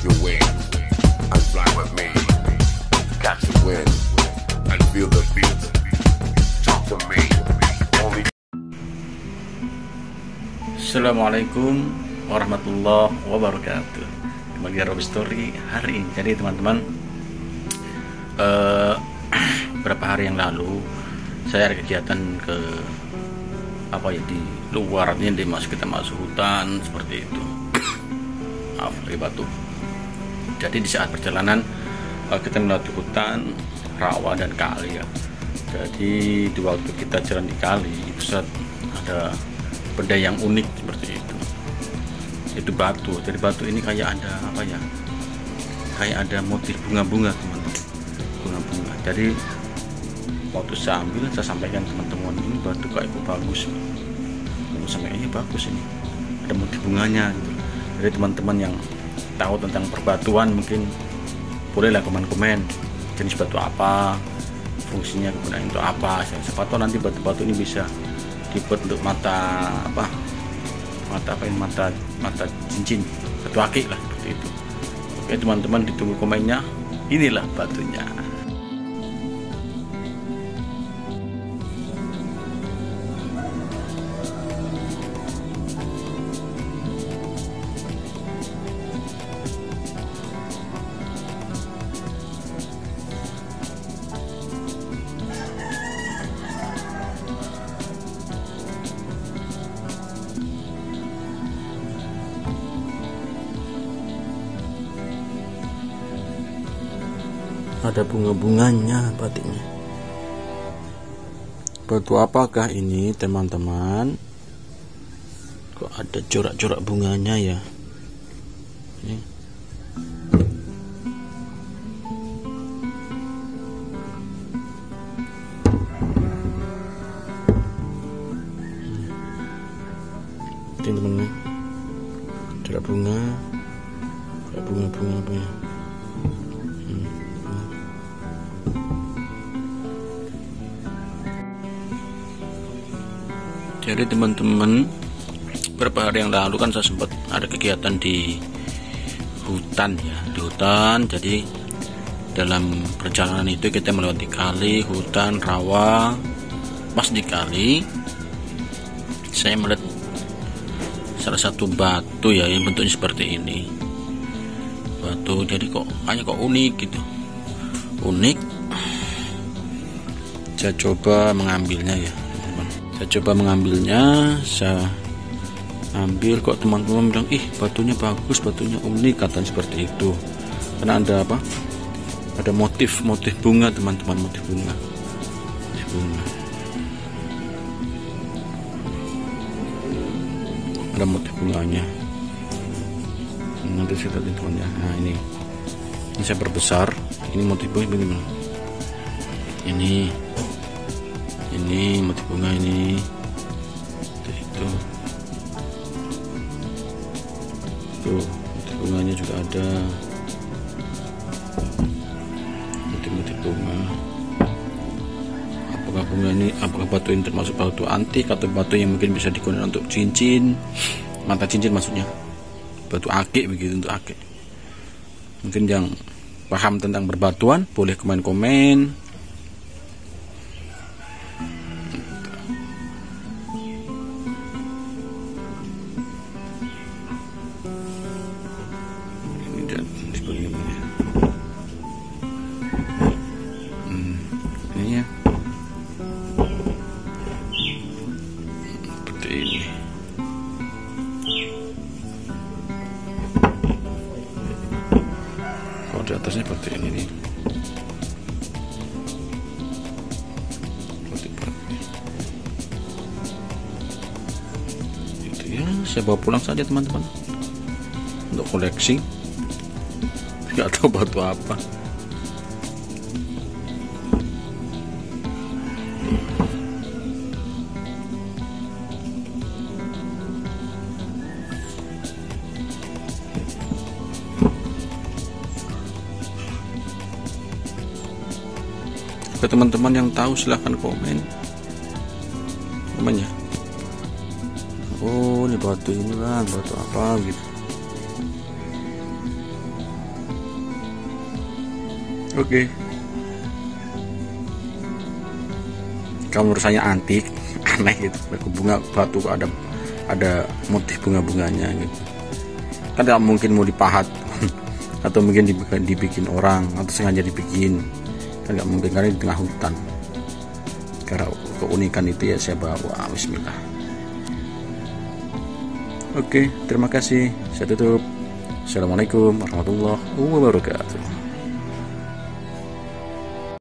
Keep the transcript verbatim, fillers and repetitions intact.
your wings and fly with me. Catch the wind and feel the beat. Talk to me. Only. Assalamualaikum warahmatullahi wabarakatuh. Kembali di Robi Story hari ini. Jadi teman-teman, uh, beberapa hari yang lalu saya ada kegiatan ke apa ya di luar, ini di masuk kita masuk hutan seperti itu. Maaf, dari batu. Jadi di saat perjalanan uh, kita melewati hutan, rawa dan kali ya. Jadi di waktu kita jalan di kali itu saat ada benda yang unik seperti itu. Itu batu. Jadi batu ini kayak ada apa ya? Kayak ada motif bunga-bunga teman-teman. Bunga-bunga. Jadi waktu saya ambil, saya sampaikan teman-teman, ini batu kayak bagus. Saya sampaikan ini bagus ini. Ada motif bunganya gitu. Jadi teman-teman yang tahu tentang perbatuan mungkin bolehlah komen-komen jenis batu apa, fungsinya kegunaan itu apa. Siapa tahu nanti batu-batu ini bisa dibuat untuk mata apa? Mata apa ini? Mata mata cincin, batu akik lah seperti itu. Oke teman-teman, ditunggu komennya. Inilah batunya. Ada bunga-bunganya batiknya. Batu apakah ini teman-teman? Kok ada corak-corak bunganya ya? Ini. Teman-teman, corak bunga, corak bunga-bunga apa ya? Jadi teman-teman, beberapa hari yang lalu kan saya sempat ada kegiatan di hutan ya, di hutan. Jadi dalam perjalanan itu kita melewati kali, hutan, rawa. Pas di kali, saya melihat salah satu batu ya yang bentuknya seperti ini. Batu, jadi kok hanya kok unik gitu, unik. Saya coba mengambilnya ya. Saya coba mengambilnya, saya ambil, kok teman-teman bilang, ih batunya bagus, batunya unik, katanya seperti itu. Karena ada apa? Ada motif-motif bunga teman-teman, motif bunga, motif bunga. Ada motif bunganya. Nanti saya lihat teman ya. Nah ini, ini saya perbesar. Ini motif bunga bagaimana? Ini. Ini motif bunga ini, itu, tuh motif bunganya juga ada, motif-motif bunga. Apakah bunga ini, apakah batu ini termasuk batu antik atau batu yang mungkin bisa digunakan untuk cincin, mata cincin maksudnya, batu akik begitu, untuk akik. Mungkin yang paham tentang berbatuan boleh komen-komen. Hmm, ini ya, seperti ini. Kalau di atasnya seperti ini nih. Itu ya, saya bawa pulang saja teman-teman untuk koleksi. Nggak tahu batu apa. Ke teman-teman yang tahu silahkan komen komen ya. Oh ini batu ini bang, batu apa gitu. Oke. Kalau menurut saya antik, aneh gitu. Bunga batu ada ada motif bunga-bunganya gitu. Kan tidak mungkin mau dipahat atau mungkin dibikin, dibikin orang atau sengaja dibikin. Kan nggak mungkin karena di tengah hutan. Karena keunikan itu ya saya bawa. Bismillah. Oke, terima kasih. Saya tutup. Assalamualaikum warahmatullahi wabarakatuh.